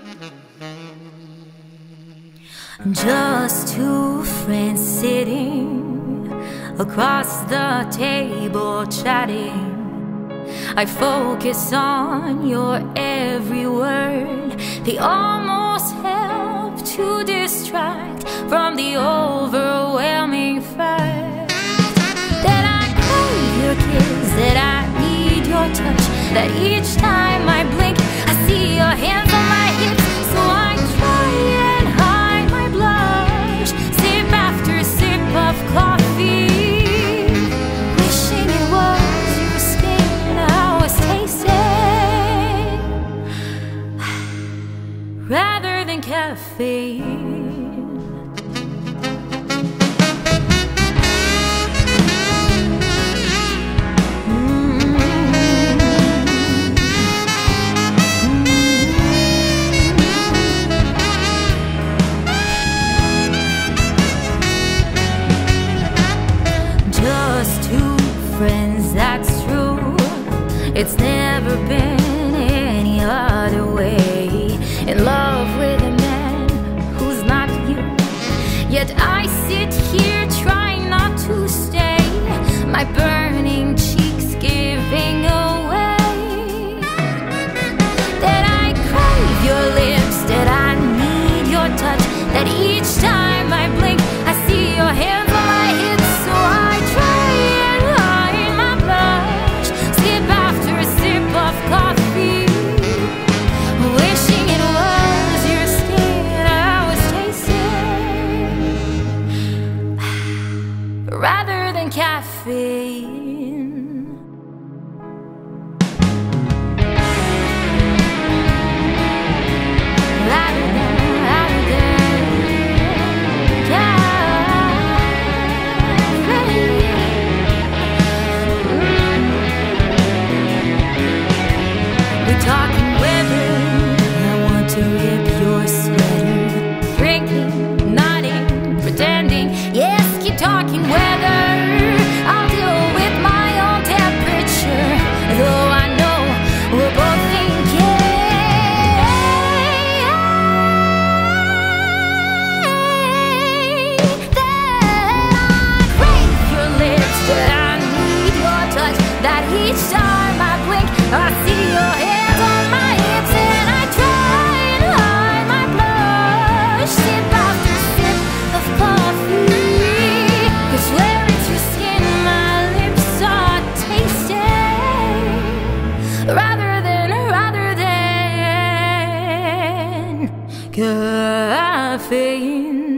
Just two friends sitting across the table chatting. I focus on your every word. They almost help to distract from the overwhelming fact that I crave your kiss, that I need your touch, that each time I blink I see your hands on my hips. So I try and hide my blush, sip after sip of coffee, wishing it was your skin I was tasting rather than caffeine. Friends, that's true. It's never been any other way. In love with a man who's not you. Yet I sit here trying not to stay, my burning cheeks giving away. That I crave your lips, that I need your touch, that each time I blink I see your hands on my hips. So I try coffee, wishing it was your skin I was tasting rather than caffeine. Talking weather, I want to rip your sweater. Drinking, nodding, pretending. Yes, keep talking weather. I'll deal with my own temperature, though I know we're both thinking that I crave your lips, that I need your touch, that each time I blink I see your head on my hips, and I try and hide my blush, sip after sip of coffee. I swear it's your skin my lips are tasting rather than caffeine.